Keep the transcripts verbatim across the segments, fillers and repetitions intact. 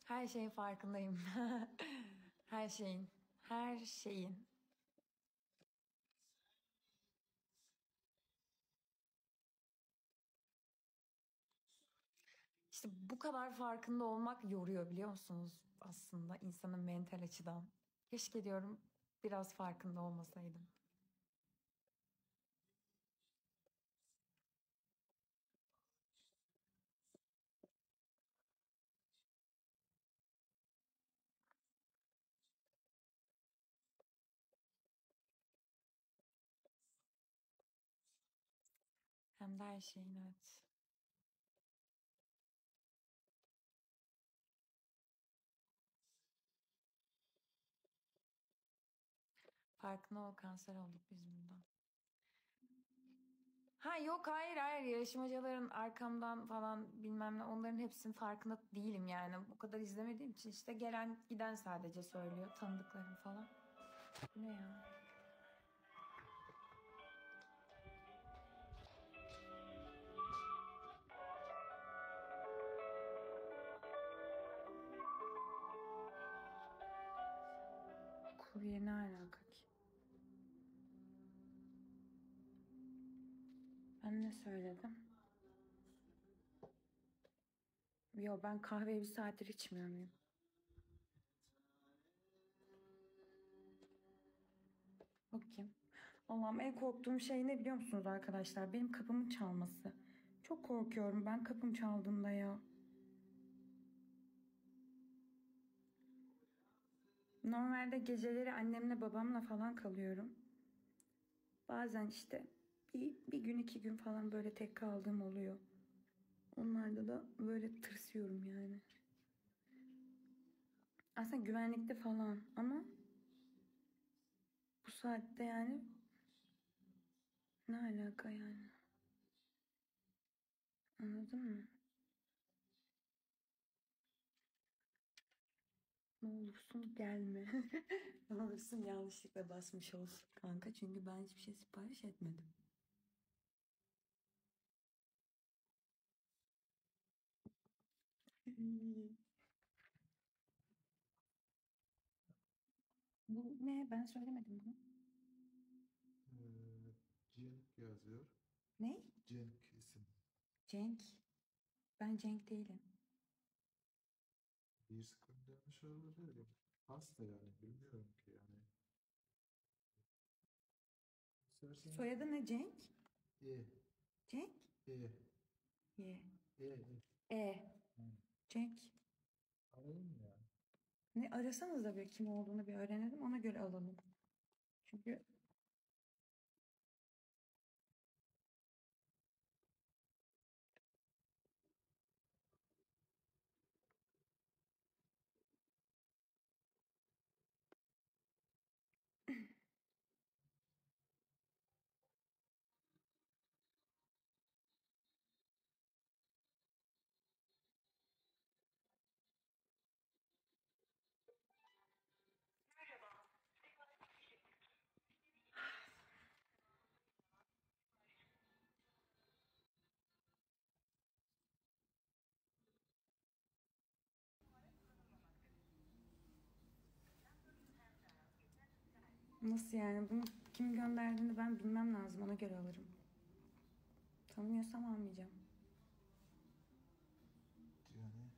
Her şeyin farkındayım. Her şeyin. Her şeyin. İşte bu kadar farkında olmak yoruyor biliyor musunuz aslında insanın mental açıdan. Keşke diyorum biraz farkında olmasaydım. Hem de her şeyin evet. Farkında ol kanser olduk biz bundan. Ha yok hayır hayır yarışmacıların arkamdan falan bilmem ne onların hepsinin farkında değilim yani. O kadar izlemediğim için işte gelen giden sadece söylüyor tanıdıklarım falan. Bu ne ya? Kurye ne alaka ki? Ben ne söyledim? Yo ben kahveyi bir saattir içmiyor muyum? Bakayım. Allah'ım en korktuğum şey ne biliyor musunuz arkadaşlar? Benim kapımın çalması. Çok korkuyorum ben kapım çaldığında ya. Normalde geceleri annemle babamla falan kalıyorum. Bazen işte bir, bir gün iki gün falan böyle tek kaldığım oluyor. Onlarda da böyle tırsıyorum yani. Aslında güvenlikte falan ama bu saatte yani ne alaka yani? Anladın mı? Ne olursun gelme. Ne olursun yanlışlıkla basmış olsun kanka. Çünkü ben hiçbir şey sipariş etmedim. Bu ne? Ben söylemedim bunu. Ee, Cenk yazıyor. Ne? Cenk isim. Cenk. Ben Cenk değilim. Bir sıkıntı yanlış olabilir. Hasta yani bilmiyorum ki yani. İstersen Soyadı ne Cenk? E, Cenk? E, Y. E, E. E. Hı. Cenk. Arayayım ya. Ne arasanız da bir kim olduğunu bir öğrenelim ona göre alalım. Çünkü nasıl yani bunu kim gönderdiğini ben bilmem lazım ona göre alırım. Tanımıyorsam almayacağım. Yani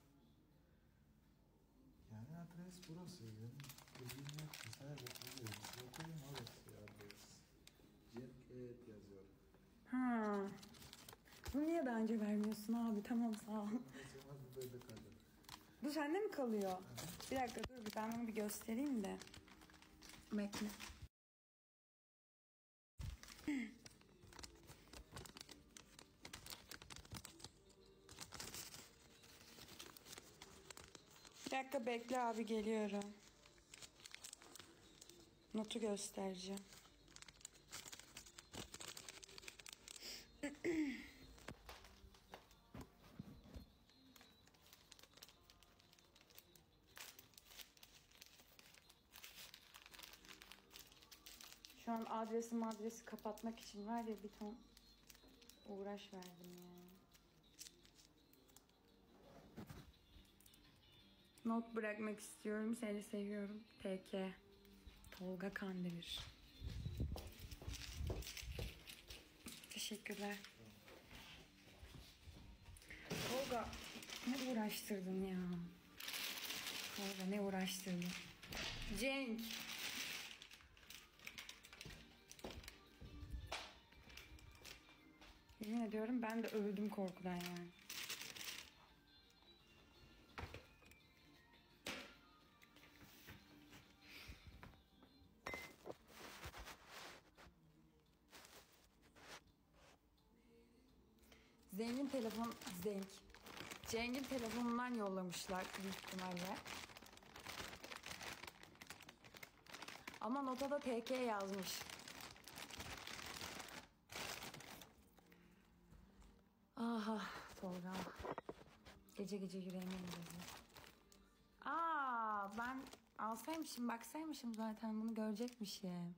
yani adres burası. Benim dediğim yok ki. Sadece bakıyorum. Bakayım orası adres. Cenk evet yazıyor. Ha. Bunu niye daha önce vermiyorsun abi? Tamam sağ ol. Mesela bu böyle kalır. Bu sende mi kalıyor? Bir dakika dur bir ben bunu bir göstereyim de. Bekle. Bir dakika bekle abi geliyorum. Notu göstereceğim. Şu an adresi adresi kapatmak için var ya bir ton uğraş verdim yani. Not bırakmak istiyorum. Seni seviyorum. T K. Tolga Kandemir. Teşekkürler. Tolga ne uğraştırdın ya? Tolga ne uğraştırdın? Cenk. Yemin ediyorum ben de öldüm korkudan yani. Zengin telefon, Zenk. Cenk'in telefonundan yollamışlar büyük ihtimalle. Ama nota da T K yazmış. Aha Tolga. Gece gece yüreğime indirdi. Aa ben alsaymışım baksaymışım zaten bunu görecekmişim.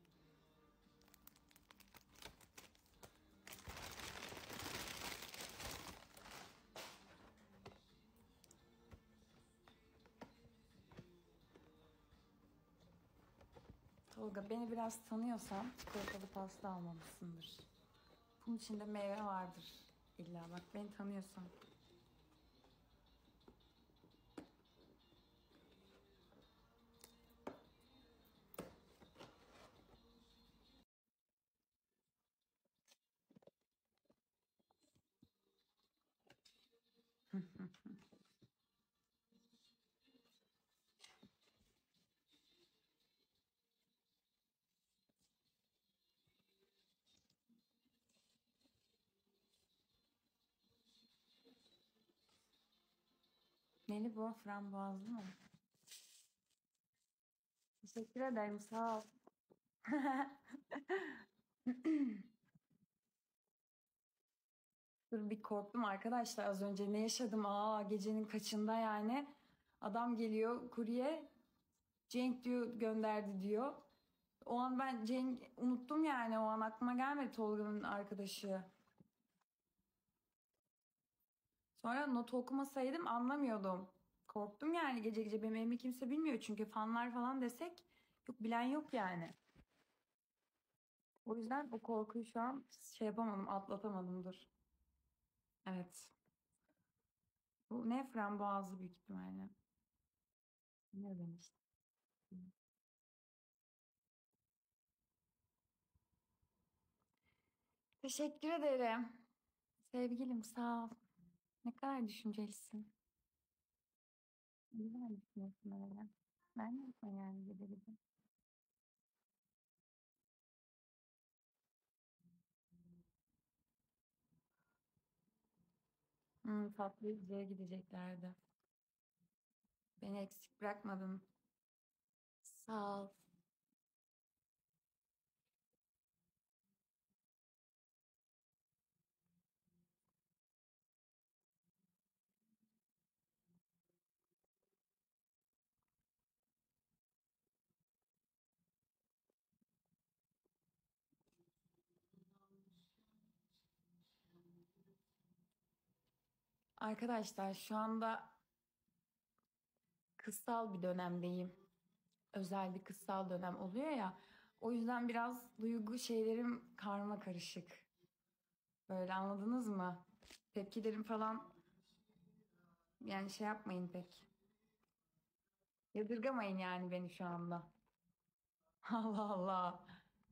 Tolga beni biraz tanıyorsan çikolatalı pasta almamışsındır. Bunun içinde meyve vardır illa bak beni tanıyorsan. Neli bu? Frambuazlı mı? Teşekkür ederim sağ ol. Dur bir korktum arkadaşlar az önce ne yaşadım aa gecenin kaçında yani. Adam geliyor kurye Cenk diyor gönderdi diyor. O an ben Cenk unuttum yani o an aklıma gelmedi Tolga'nın arkadaşı. Sonra notu okumasaydım anlamıyordum. Korktum yani gece gece benim evimi kimse bilmiyor çünkü fanlar falan desek yok bilen yok yani. O yüzden o korkuyu şu an şey yapamadım atlatamadım dur. Evet. Bu ne frambuazlı büyük ihtimalle. Ne demiştim? Teşekkür ederim. Sevgilim sağ ol. Ne kadar düşüncelisin. Ne kadar düşünüyorsun öyle. Ben de yapma yani gece gece. Hmm, tatlı yüzeye gideceklerdi. Beni eksik bırakmadın. Sağ ol. Arkadaşlar şu anda kızsal bir dönemdeyim. Özel bir kızsal dönem oluyor ya. O yüzden biraz duygu şeylerim karma karışık. Böyle anladınız mı? Tepkilerim falan yani şey yapmayın pek. Yadırgamayın yani beni şu anda. Allah Allah.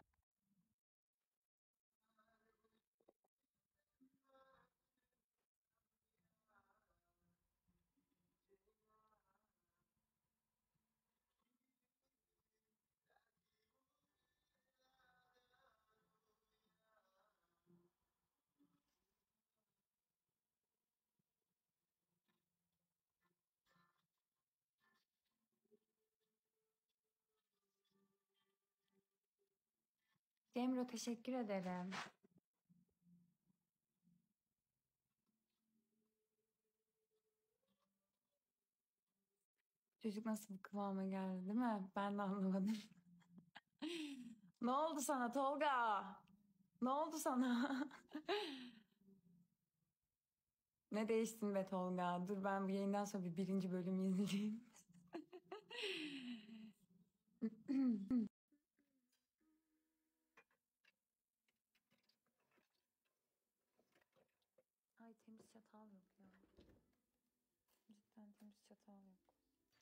Cemre teşekkür ederim. Çocuk nasıl bu kıvama geldi değil mi? Ben de anlamadım. Ne oldu sana Tolga? Ne oldu sana? Ne değiştin be Tolga? Dur ben bu yayından sonra bir birinci bölüm izleyeyim. Ay temiz çatal yok ya. Cidden temiz çatal yok.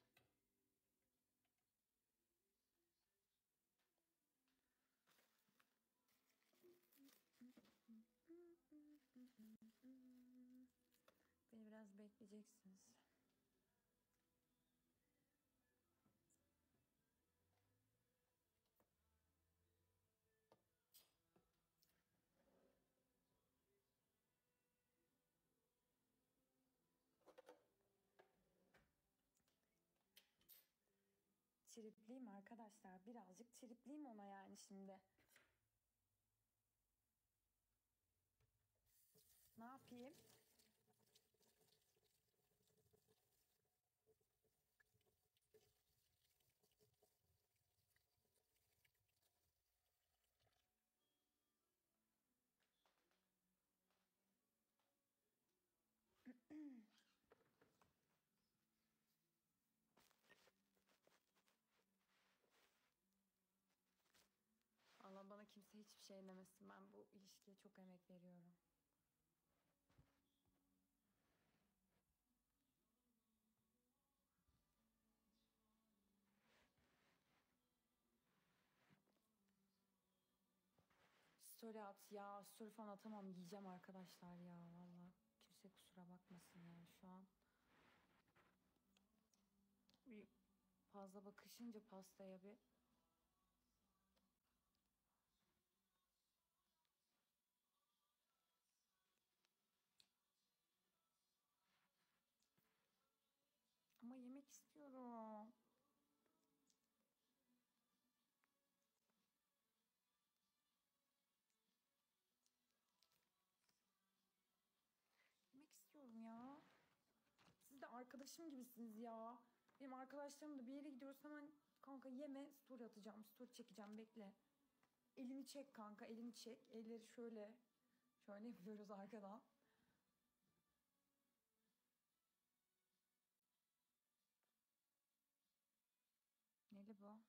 Beni biraz bekleyeceksiniz. Tripliyim arkadaşlar. Birazcık tripliyim ona yani şimdi. Ne yapayım? Allah bana kimse hiçbir şey demesin. Ben bu ilişkiye çok emek veriyorum. Story at ya. Story falan atamam. Yiyeceğim arkadaşlar ya. Valla. Kimse kusura bakmasın yani şu an. Bir fazla bakışınca pastaya bir. Ama yemek istiyorum. Yemek istiyorum ya. Siz de arkadaşım gibisiniz ya. Benim arkadaşlarım da bir yere gidiyoruz hemen kanka yeme story atacağım. Story çekeceğim bekle. Elini çek kanka elini çek. Elleri şöyle. Şöyle yapıyoruz arkadan. Neli bu?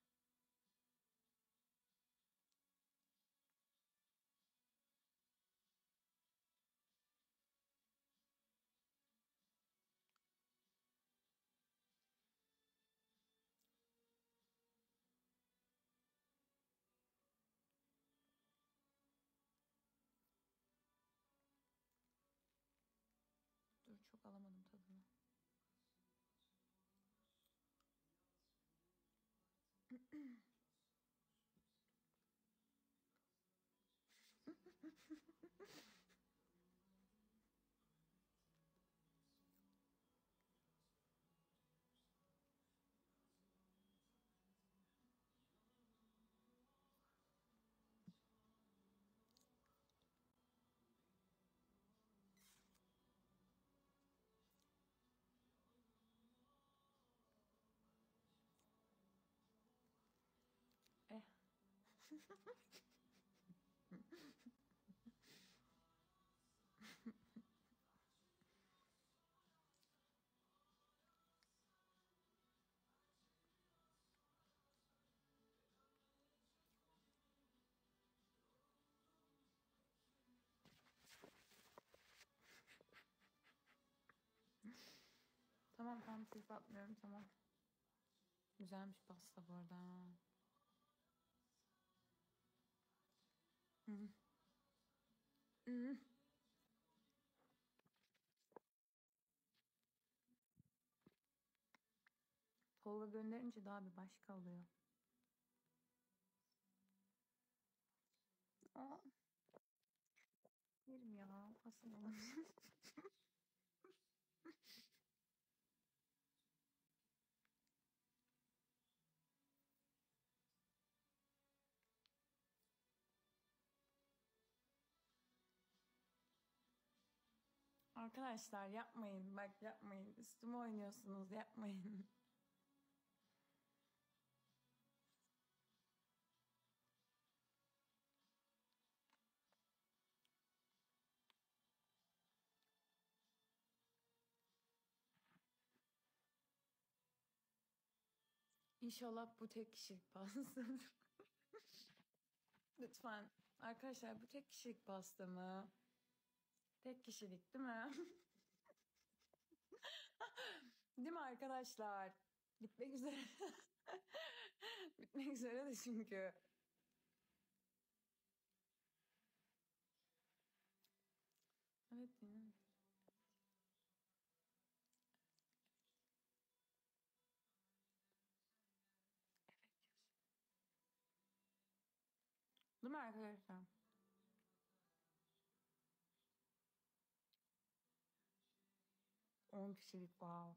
Dur çok alamadım tadını. Eh. Tamam tamam trip atmıyorum tamam. Güzelmiş pasta bu arada. Hı. Hı. Tolga gönderince daha bir başka oluyor. Aa. Yerim ya. Asıl olabilir. Arkadaşlar yapmayın. Bak yapmayın. Üstüme oynuyorsunuz. Yapmayın. İnşallah bu tek kişilik pastadır. Lütfen. Arkadaşlar bu tek kişilik pasta mı? Tek kişilik değil mi? Değil mi arkadaşlar? Bitmek üzere. Bitmek üzere de çünkü. Evet yine. Değil mi arkadaşlar? on kişilik wow.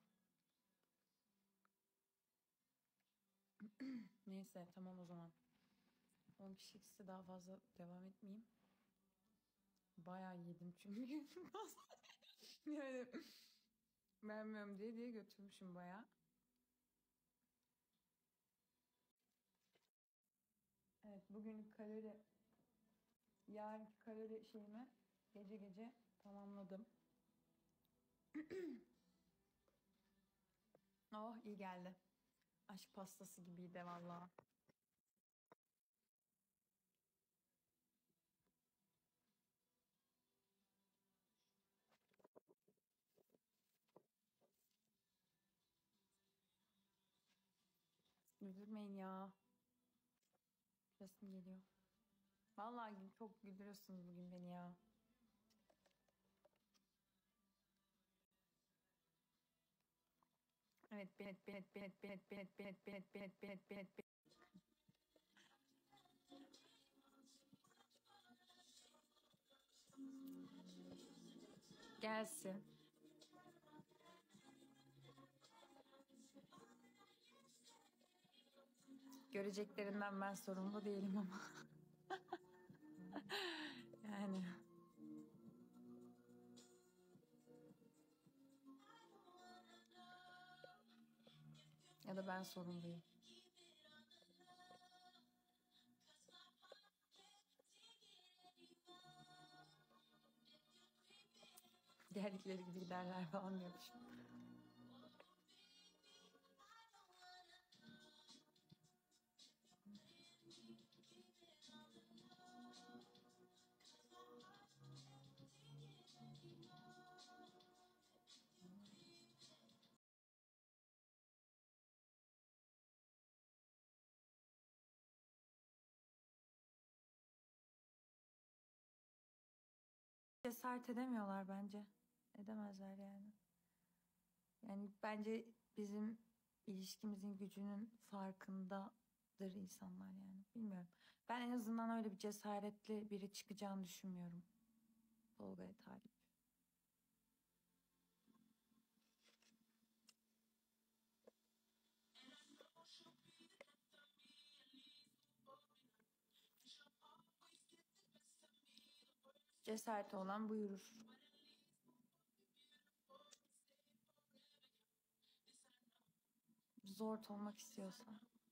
Neyse tamam o zaman. on kişilikse daha fazla devam etmeyeyim. Bayağı yedim çünkü. Yani beğenmiyorum diye diye götürmüşüm bayağı. Evet bugün kalori yarınki kalori şeyimi gece gece tamamladım. Oh iyi geldi. Aşk pastası gibiydi valla. Güldürmeyin ya. Resim geliyor. Vallahi çok güldürüyorsunuz bugün beni ya. Evet, Benet, Benet, Benet, Benet, Benet, Benet, Benet, Benet, Benet, Benet, Benet. Gelsin. Göreceklerinden ben sorumlu değilim ama. Yani. Ya da ben sorumluyum. Geldikleri gibi giderler falan diyormuş. Cesaret edemiyorlar bence. Edemezler yani. Yani bence bizim ilişkimizin gücünün farkındadır insanlar yani. Bilmiyorum. Ben en azından öyle bir cesaretli biri çıkacağını düşünmüyorum. Tolga'ya talip. Cesareti olan buyurur. Zor olmak istiyorsa.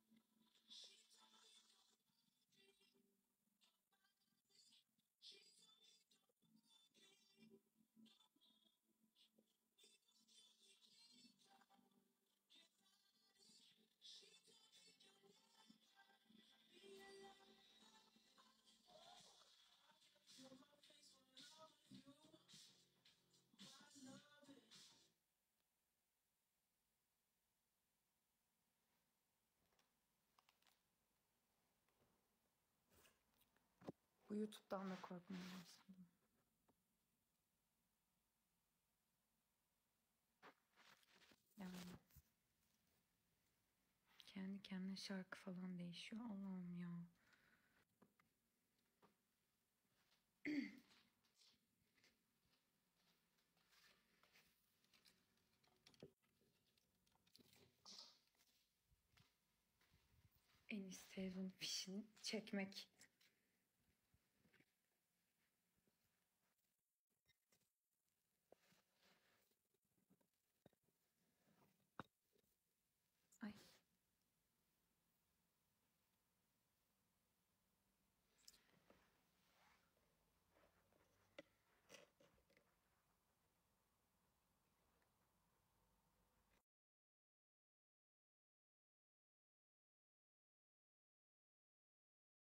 Bu YouTube'dan da korkmaya başladım. Yani kendi kendine şarkı falan değişiyor. Allah'ım ya. En iyisi televizyon fişini çekmek.